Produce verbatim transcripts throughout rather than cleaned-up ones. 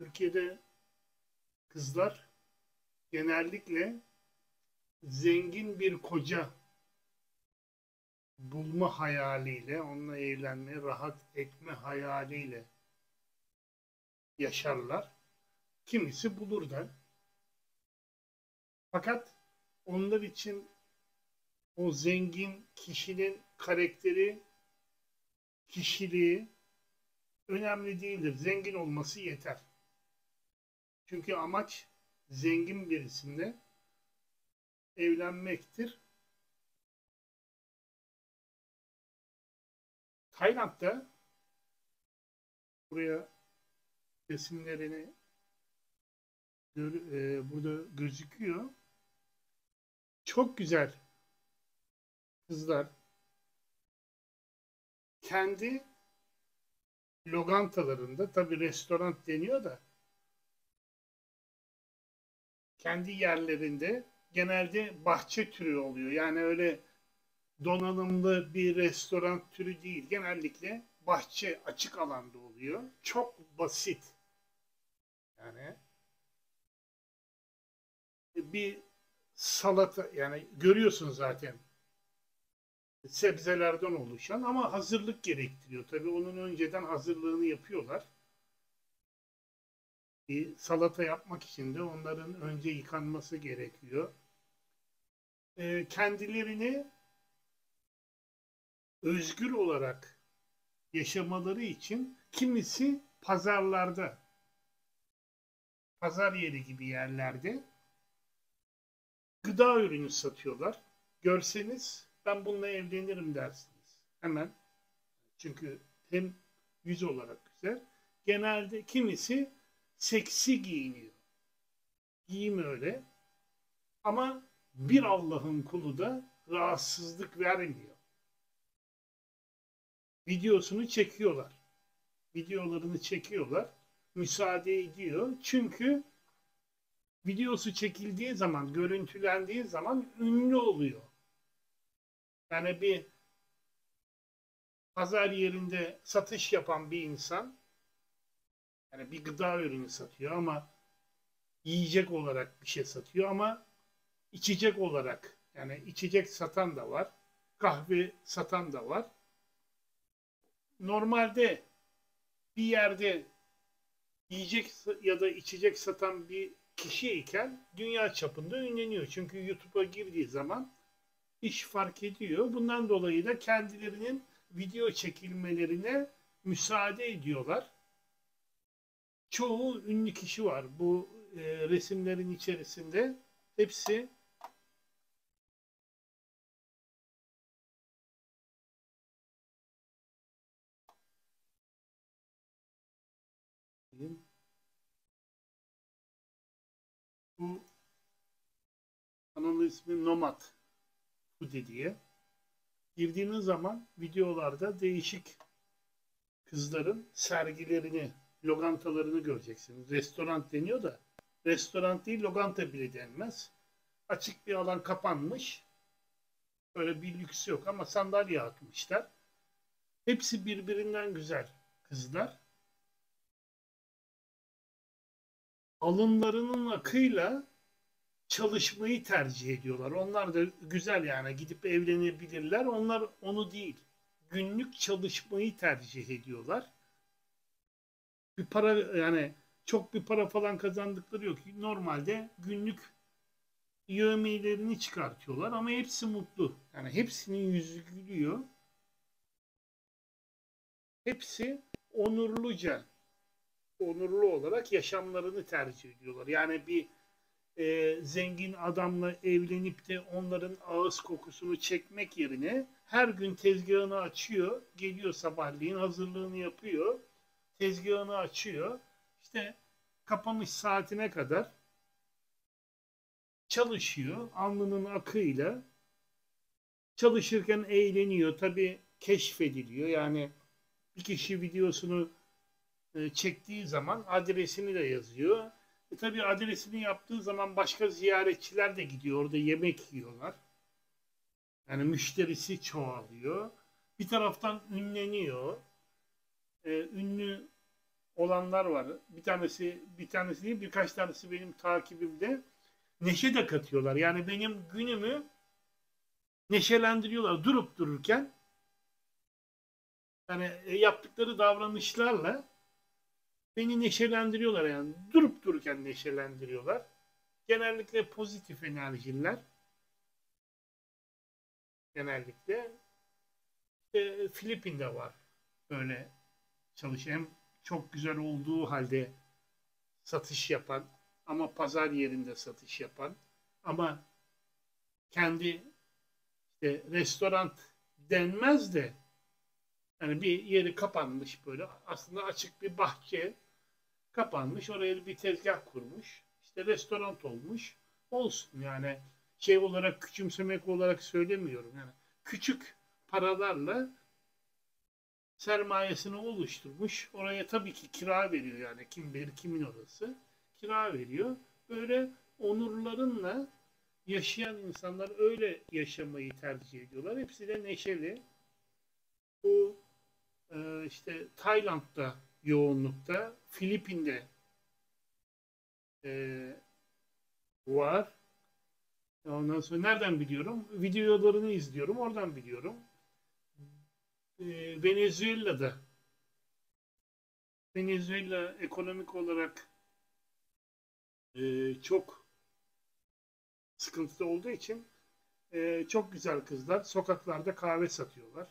Türkiye'de kızlar genellikle zengin bir koca bulma hayaliyle, onunla evlenme, rahat etme hayaliyle yaşarlar. Kimisi bulur da. Fakat onlar için o zengin kişinin karakteri, kişiliği önemli değildir. Zengin olması yeter. Çünkü amaç zengin birisinde evlenmektir. Tayland'da buraya resimlerini gör, e, burada gözüküyor. Çok güzel kızlar kendi lokantalarında, tabii restoran deniyor da, kendi yerlerinde genelde bahçe türü oluyor. Yani öyle donanımlı bir restoran türü değil. Genellikle bahçe açık alanda oluyor. Çok basit. Yani bir salata, yani görüyorsun zaten, sebzelerden oluşan ama hazırlık gerektiriyor. Tabii onun önceden hazırlığını yapıyorlar. Bir salata yapmak için de onların önce yıkanması gerekiyor. E, kendilerini özgür olarak yaşamaları için kimisi pazarlarda, pazar yeri gibi yerlerde gıda ürünü satıyorlar. Görseniz ben bununla evlenirim dersiniz. Hemen. Çünkü hem yüz olarak güzel. Genelde kimisi seksi giyiniyor. Giyim öyle. Ama bir Allah'ın kulu da rahatsızlık vermiyor. Videosunu çekiyorlar. Videolarını çekiyorlar. Müsaade ediyor. Çünkü videosu çekildiği zaman, görüntülendiği zaman ünlü oluyor. Yani bir pazar yerinde satış yapan bir insan, yani bir gıda ürünü satıyor ama yiyecek olarak bir şey satıyor ama içecek olarak, yani içecek satan da var, kahve satan da var. Normalde bir yerde yiyecek ya da içecek satan bir kişiyken dünya çapında ünleniyor. Çünkü YouTube'a girdiği zaman iş fark ediyor. Bundan dolayı da kendilerinin video çekilmelerine müsaade ediyorlar. Çoğu ünlü kişi var bu e, resimlerin içerisinde. Hepsi bu kanalın ismi Nomad Foodie diye. Girdiğiniz zaman videolarda değişik kızların sergilerini, lokantalarını göreceksiniz. Restoran deniyor da restoran değil, lokanta bile denmez. Açık bir alan kapanmış. Öyle bir lüks yok ama sandalye atmışlar. Hepsi birbirinden güzel kızlar. Alınlarının akıyla çalışmayı tercih ediyorlar. Onlar da güzel, yani gidip evlenebilirler. Onlar onu değil, günlük çalışmayı tercih ediyorlar. Bir para, yani çok bir para falan kazandıkları yok. Normalde günlük yevmiyelerini çıkartıyorlar ama hepsi mutlu. Yani hepsinin yüzü gülüyor. Hepsi onurluca, onurlu olarak yaşamlarını tercih ediyorlar. Yani bir e, zengin adamla evlenip de onların ağız kokusunu çekmek yerine her gün tezgahını açıyor, geliyor sabahleyin hazırlığını yapıyor, tezgahını açıyor, işte kapanış saatine kadar çalışıyor, alnının akıyla çalışırken eğleniyor. Tabii keşfediliyor, yani bir kişi videosunu e, çektiği zaman adresini de yazıyor. E tabii adresini yaptığı zaman başka ziyaretçiler de gidiyor. Orada yemek yiyorlar. Yani müşterisi çoğalıyor. Bir taraftan ünleniyor. E, ünlü olanlar var. Bir tanesi bir tanesi değil, birkaç tanesi benim takibimde. Neşe de katıyorlar. Yani benim günümü neşelendiriyorlar durup dururken. Yani e, yaptıkları davranışlarla beni neşelendiriyorlar yani. Durup dururken neşelendiriyorlar. Genellikle pozitif enerjiler. Genellikle. E, Filipin'de var böyle çalışan. Hem çok güzel olduğu halde satış yapan ama pazar yerinde satış yapan ama kendi işte restoran denmez de yani bir yeri kapanmış böyle aslında açık bir bahçe kapanmış oraya bir tezgah kurmuş işte restoran olmuş olsun yani şey olarak küçümsemek olarak söylemiyorum yani küçük paralarla sermayesini oluşturmuş. Oraya tabii ki kira veriyor yani kim bilir kimin orası. Kira veriyor. Böyle onurlarınla yaşayan insanlar öyle yaşamayı tercih ediyorlar. Hepsi de neşeli. Bu e, işte Tayland'da yoğunlukta, Filipin'de e, var. Ondan sonra nereden biliyorum? Videolarını izliyorum, oradan biliyorum. E, Venezuela'da Venezuela ekonomik olarak e, çok sıkıntıda olduğu için e, çok güzel kızlar sokaklarda kahve satıyorlar.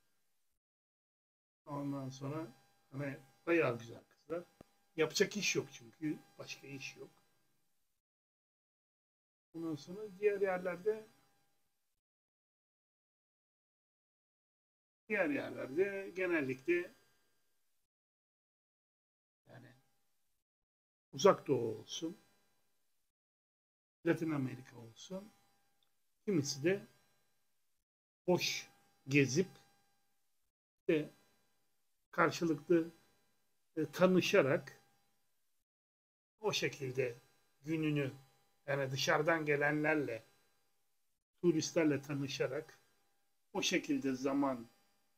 Ondan sonra hani bayağı güzel kızlar. Yapacak iş yok çünkü başka iş yok. Ondan sonra diğer yerlerde diğer yerlerde genellikle yani uzak doğu olsun, Latin Amerika olsun, kimisi de hoş gezip de karşılıklı e, tanışarak o şekilde gününü yani dışarıdan gelenlerle turistlerle tanışarak o şekilde zaman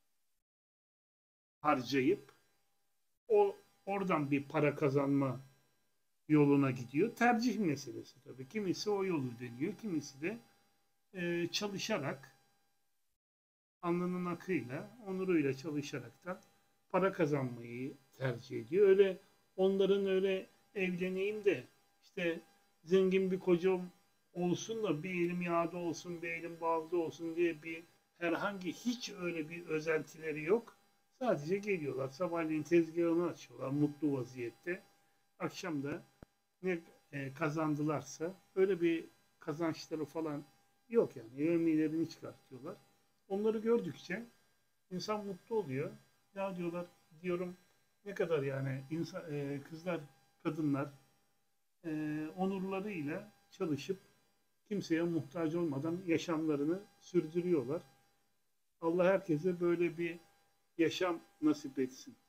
harcayıp o oradan bir para kazanma yoluna gidiyor. Tercih meselesi tabii. Kimisi o yolu deniyor, kimisi de e, çalışarak alnının akıyla, onuruyla çalışaraktan para kazanmayı tercih ediyor. Öyle onların öyle evleneyim de işte zengin bir kocam olsun da bir elim yağda olsun, bir elim balda olsun diye bir herhangi hiç öyle bir özentileri yok. Sadece geliyorlar, sabahleyin tezgahını açıyorlar mutlu vaziyette. Akşam da ne e, kazandılarsa öyle bir kazançları falan yok yani. Yevmilerini çıkartıyorlar. Onları gördükçe insan mutlu oluyor. Ya diyorlar diyorum ne kadar yani insan, e, kızlar, kadınlar e, onurlarıyla çalışıp kimseye muhtaç olmadan yaşamlarını sürdürüyorlar. Allah herkese böyle bir yaşam nasip etsin.